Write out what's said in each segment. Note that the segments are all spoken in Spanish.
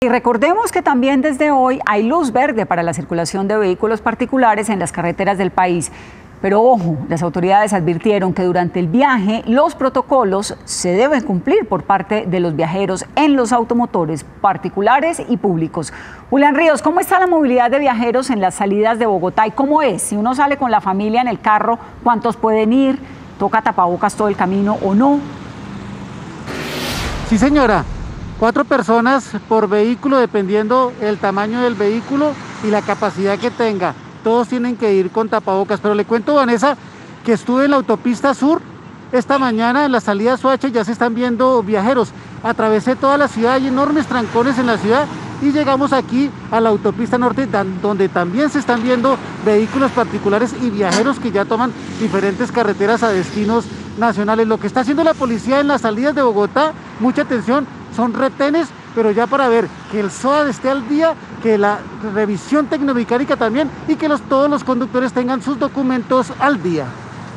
Y recordemos que también desde hoy hay luz verde para la circulación de vehículos particulares en las carreteras del país. Pero ojo, las autoridades advirtieron que durante el viaje los protocolos se deben cumplir por parte de los viajeros en los automotores particulares y públicos. Julián Ríos, ¿cómo está la movilidad de viajeros en las salidas de Bogotá y cómo es? Si uno sale con la familia en el carro, ¿cuántos pueden ir? ¿Toca tapabocas todo el camino o no? Sí, señora. 4 personas por vehículo, dependiendo el tamaño del vehículo y la capacidad que tenga. Todos tienen que ir con tapabocas, pero le cuento, Vanessa, que estuve en la autopista sur esta mañana en la salida a Soacha, ya se están viendo viajeros. Atravesé toda la ciudad, hay enormes trancones en la ciudad y llegamos aquí a la autopista norte, donde también se están viendo vehículos particulares y viajeros que ya toman diferentes carreteras a destinos nacionales. Lo que está haciendo la policía en las salidas de Bogotá, mucha atención, son retenes, pero ya para ver que el SOAD esté al día, que la revisión tecnomecánica también y que todos los conductores tengan sus documentos al día.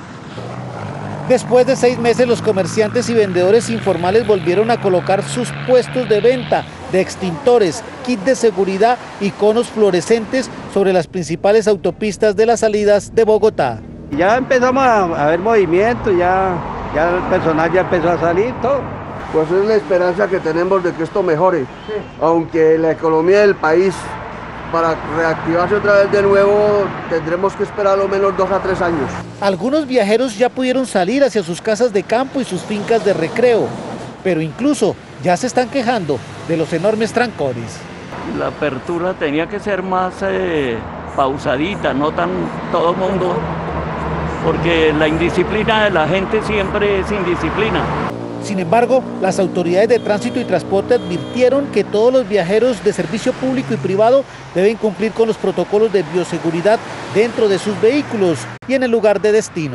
Después de 6 meses, los comerciantes y vendedores informales volvieron a colocar sus puestos de venta de extintores, kit de seguridad y conos fluorescentes sobre las principales autopistas de las salidas de Bogotá. Ya empezamos a ver movimiento, ya el personal ya empezó a salir, todo. Pues es la esperanza que tenemos de que esto mejore, sí. Aunque la economía del país, para reactivarse otra vez de nuevo, tendremos que esperar a lo menos 2 a 3 años. Algunos viajeros ya pudieron salir hacia sus casas de campo y sus fincas de recreo, pero incluso ya se están quejando de los enormes trancones. La apertura tenía que ser más pausadita, no tan todo mundo, porque la indisciplina de la gente siempre es indisciplina. Sin embargo, las autoridades de tránsito y transporte advirtieron que todos los viajeros de servicio público y privado deben cumplir con los protocolos de bioseguridad dentro de sus vehículos y en el lugar de destino.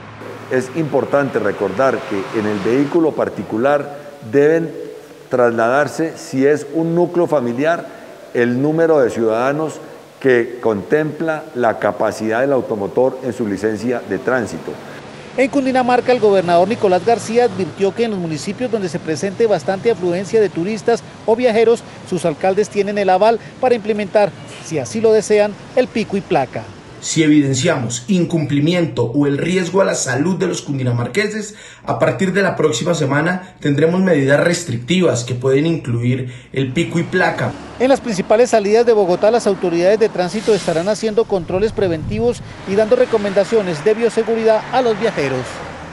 Es importante recordar que en el vehículo particular deben trasladarse, si es un núcleo familiar, el número de ciudadanos que contempla la capacidad del automotor en su licencia de tránsito. En Cundinamarca, el gobernador Nicolás García advirtió que en los municipios donde se presente bastante afluencia de turistas o viajeros, sus alcaldes tienen el aval para implementar, si así lo desean, el pico y placa. Si evidenciamos incumplimiento o el riesgo a la salud de los cundinamarqueses, a partir de la próxima semana tendremos medidas restrictivas que pueden incluir el pico y placa. En las principales salidas de Bogotá, las autoridades de tránsito estarán haciendo controles preventivos y dando recomendaciones de bioseguridad a los viajeros.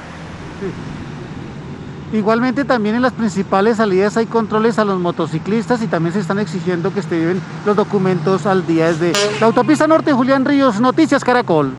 Igualmente también en las principales salidas hay controles a los motociclistas y también se están exigiendo que estén los documentos al día. Desde la autopista norte, Julián Ríos, Noticias Caracol.